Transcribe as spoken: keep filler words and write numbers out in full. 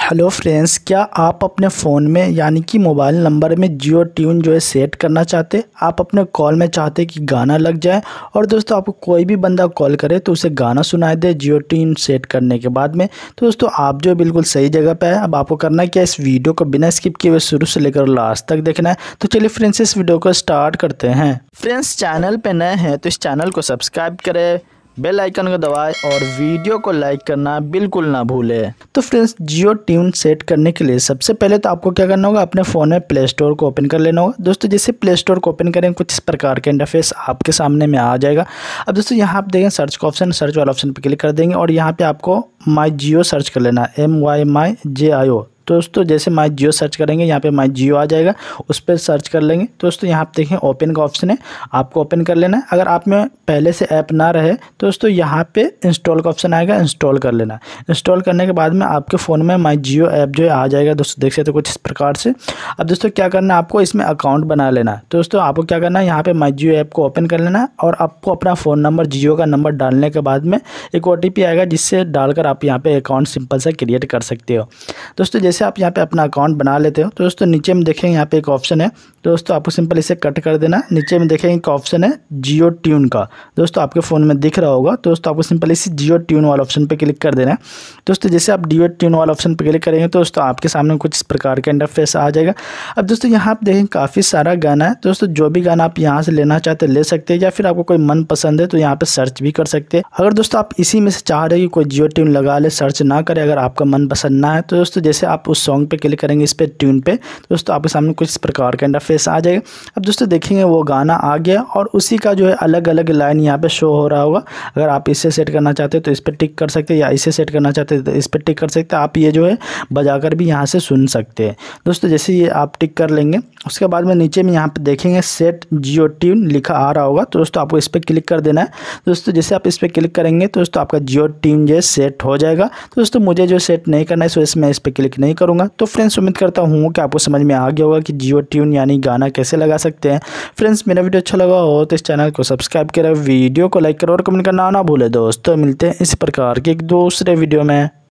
Hello friends, क्या आप अपने फ़ोन में यानी कि मोबाइल नंबर में जियो ट्यून जो है सेट करना चाहते। आप अपने कॉल में चाहते कि गाना लग जाए और दोस्तों आपको कोई भी बंदा कॉल करे तो उसे गाना सुनाई दे जियो ट्यून सेट करने के बाद में। तो दोस्तों आप जो बिल्कुल सही जगह पे है। अब आपको करना क्या है, इस वीडियो को बिना स्किप किए हुए शुरू से लेकर लास्ट तक देखना है। तो चलिए फ्रेंड्स इस वीडियो को स्टार्ट करते हैं। फ्रेंड्स चैनल पर नए हैं तो इस चैनल को सब्सक्राइब करें, बेल आइकन को दबाएं और वीडियो को लाइक करना बिल्कुल ना भूलें। तो फ्रेंड्स जियो ट्यून सेट करने के लिए सबसे पहले तो आपको क्या करना होगा, अपने फ़ोन में प्ले स्टोर को ओपन कर लेना होगा। दोस्तों जैसे प्ले स्टोर को ओपन करें कुछ इस प्रकार का इंटरफेस आपके सामने में आ जाएगा। अब दोस्तों यहाँ आप देखें सर्च का ऑप्शन, सर्च वाला ऑप्शन पर क्लिक कर देंगे और यहाँ पर आपको माई जियो सर्च कर लेना है, एम वाई माई जे आई ओ। दोस्तों जैसे माई जियो सर्च करेंगे यहाँ पे माई जियो आ जाएगा, उस पर सर्च कर लेंगे। दोस्तों यहाँ पे देखें ओपन का ऑप्शन है, आपको ओपन कर लेना है। अगर आप में पहले से ऐप ना रहे तो दोस्तों यहाँ पे इंस्टॉल का ऑप्शन आएगा, इंस्टॉल कर लेना। इंस्टॉल करने के बाद में आपके फ़ोन में माई जियो ऐप जो है आ जाएगा। दोस्तों देख सकते हो कुछ इस प्रकार से। अब दोस्तों क्या करना है, आपको इसमें अकाउंट बना लेना है। तो दोस्तों आपको क्या करना है, यहाँ पर माई जियो ऐप को ओपन कर लेना है और आपको अपना फ़ोन नंबर जियो का नंबर डालने के बाद में एक ओ टी पी आएगा, जिससे डालकर आप यहाँ पर अकाउंट सिंपल से क्रिएट कर सकते हो। दोस्तों जैसे आप यहाँ पे अपना अकाउंट बना लेते हो तो दोस्तों नीचे में देखेंगे यहाँ पे एक ऑप्शन है। दोस्तों आपको सिंपल इसे कट कर देना। नीचे में देखेंगे एक ऑप्शन है जियो ट्यून का, दोस्तों आपके फ़ोन में दिख रहा होगा। तो दोस्तों आपको सिंपल इसी जियो ट्यून वाला ऑप्शन पे क्लिक कर देना है। दोस्तों जैसे आप जियो ट्यून वाला ऑप्शन पे क्लिक करेंगे तो दोस्तों आपके सामने कुछ इस प्रकार का इंटरफेस आ जाएगा। अब दोस्तों यहाँ आप देखेंगे काफ़ी सारा गाना है। दोस्तों जो भी गाना आप यहाँ से लेना चाहते ले सकते हैं, या फिर आपको कोई मन पसंद है तो यहाँ पर सर्च भी कर सकते हैं। अगर दोस्तों आप इसी में से चाह रहे हैं कि कोई जियो ट्यून लगा ले, सर्च ना करे, अगर आपका मन पसंद ना है तो दोस्तों जैसे आप उस सॉन्ग पे क्लिक करेंगे इस पे ट्यून पे, दोस्तों आपके सामने कुछ इस प्रकार का इंटरफेस आ जाएगा। अब दोस्तों देखेंगे वो गाना आ गया और उसी का जो है अलग अलग लाइन यहाँ पे शो हो रहा होगा। अगर आप इसे सेट करना चाहते हैं तो इस पर टिक कर सकते हैं, या इसे सेट करना चाहते हैं तो इस पर टिक कर सकते हैं। आप ये जो है बजाकर भी यहाँ से सुन सकते हैं। दोस्तों जैसे ये आप टिक कर लेंगे उसके बाद में नीचे में यहाँ पे देखेंगे सेट जियो ट्यून लिखा आ रहा होगा। तो दोस्तों आपको इस पर क्लिक कर देना है। दोस्तों जैसे आप इस पर क्लिक करेंगे तो दोस्तों आपका जियो ट्यून जो है सेट हो जाएगा। तो दोस्तों मुझे जो सेट नहीं करना है इस वजह से मैं इस पर क्लिक नहीं करूँगा। तो फ्रेंड्स उम्मीद करता हूँ कि आपको समझ में आ गया होगा कि जियो ट्यून यानी गाना कैसे लगा सकते हैं। फ्रेंड्स मेरा वीडियो अच्छा लगा हो तो इस चैनल को सब्सक्राइब करें, वीडियो को लाइक करें और कमेंट करना ना भूलें। दोस्तों मिलते हैं इस प्रकार के एक दूसरे वीडियो में।